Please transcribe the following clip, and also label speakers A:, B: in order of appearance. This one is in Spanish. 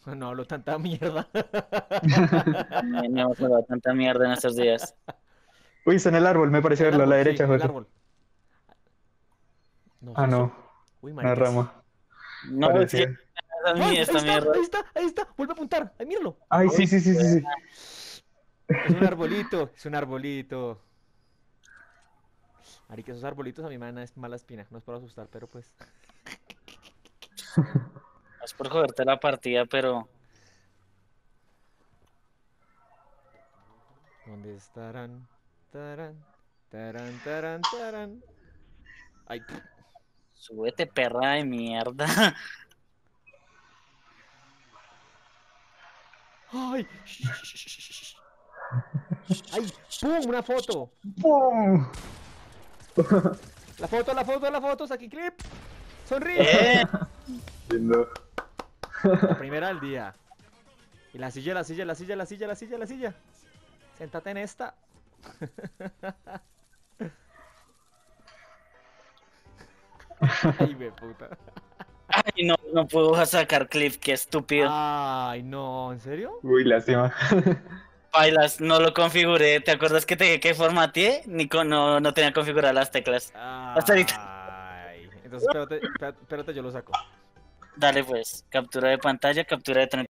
A: No hablo tanta mierda.
B: No hemos hablado tanta mierda en estos días.
C: Uy, está en el árbol, me parece
A: En el
C: verlo a la
A: árbol, sí,
C: derecha,
A: en el
C: José.
A: árbol. ¿No es
C: Ah,
A: eso?
C: no,
A: Uy,
C: una
A: maricas.
C: rama.
B: No, es que
C: Parecía.
B: a mí
A: ¡Ay! Ahí
B: esta
A: está,
B: mierda.
A: ahí está, ahí está. Vuelve a apuntar. ¡Ay, míralo!
C: Ay, sí,
B: Uy,
C: sí, sí, sí, sí.
A: Es un arbolito, es un arbolito. Marica, esos arbolitos a mí me dan es mala espina. No es para asustar, pero pues.
B: es por joderte la partida, pero
A: ¿Dónde estarán? Tarán, tarán, tarán, tarán. Ay, pff.
B: súbete, perra de mierda.
A: Ay. Ay, ¡pum! Una foto.
C: ¡Pum!
A: La foto, la foto, la foto. Saki clip. Sonríe.
B: Eh,
C: Lindo.
A: La primera del día. Y la silla, la silla, la silla, la silla, la silla, la silla. Séntate en esta. Ay, me puta.
B: Ay, no, no puedo sacar clip, qué estúpido.
A: Ay, no, ¿en serio?
C: Uy, lástima.
B: Bailas, no lo configuré. ¿Te acuerdas que te que formateé? No, no tenía configuradas las teclas. Hasta ahorita.
A: Ay. Entonces, espérate, espérate, espérate, yo lo saco.
B: Dale pues, captura de pantalla, captura de